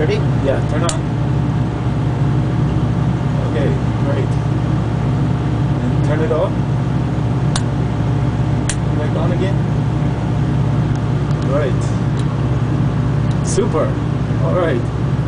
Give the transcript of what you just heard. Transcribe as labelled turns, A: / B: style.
A: Ready?
B: Yeah, turn on. Okay, great. And turn it off. Back on again. Right. Super. All right.